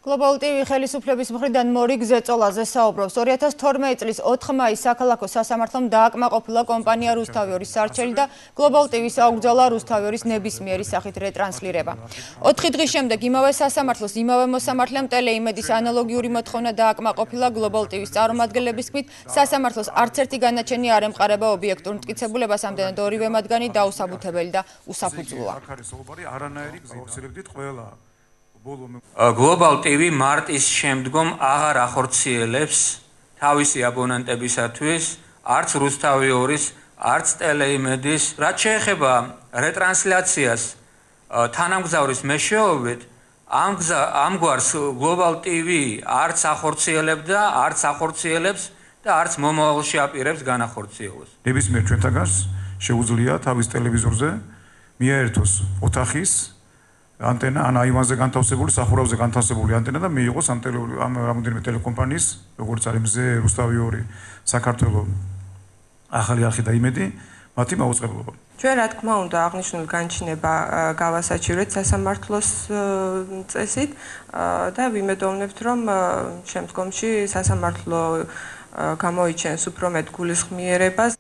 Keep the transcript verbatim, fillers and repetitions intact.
გლობალ ტივი ხელისუფლების მხრიდან მორიგ ზეწოლაზე საუბრობს. ორი ათას თორმეტი წლის ოთხი მაისს საქალაქო სასამართლომ დააკმაყოფილა კომპანია რუსთავის სარჩელი და გლობალ ტივის აუკრძალა რუსთავის ნებისმიერი სახით რეტრანსლირება. ოთხი დღის შემდეგ იმავე სასამართლოს იმავე მოსამართლემ ტელეიმედის ანალოგიური მოთხოვნა დააკმაყოფილა გლობალ ტივის წარმომადგენლების თქმით, სასამართლოს არც ერთი განაჩენი არ ემყარება ობიექტურ მტკიცებულებას, ამდენად ორივე მათგანი დაუსაბუთებელი და უსაფუძვლოა. გლობალ ტივი მარტის შემდგომ აღარ ახორციელებს თავისი აბონენტებისათვის არც რუსთავი ორის, არც ტელეიმედის. რაც შეეხება რეტრანსლაციას თანამგზავრის მეშვეობით, ამგვარს გლობალ ტივი არც ახორციელებდა, არც ახორციელებს და არც მომავალში აპირებს განახორციელოს. ნებისმიერ ჩვენთაგანს შეუძლია თავის ტელევიზორზე მიაერთოს ოთახის ანტენა, ან აივანზე განთავსებული, სახურავზე განთავსებული ანტენა და მიიღოს ამ ამ რამოდენიმე ტელეკომპანიის, როგორც არის მზე, რუსთავი ორი, საქართველოს, ახალი არხი და იმედი, მათი მაუწყებლობა. ჩვენ რა თქმა უნდა აღნიშნული განჩინება გავასაჩივრეთ სასამართლოს წესით და ვიმედოვნებთ, რომ შემდგომში სასამართლო გამოიჩენს უფრო მეტ გულისხმიერებას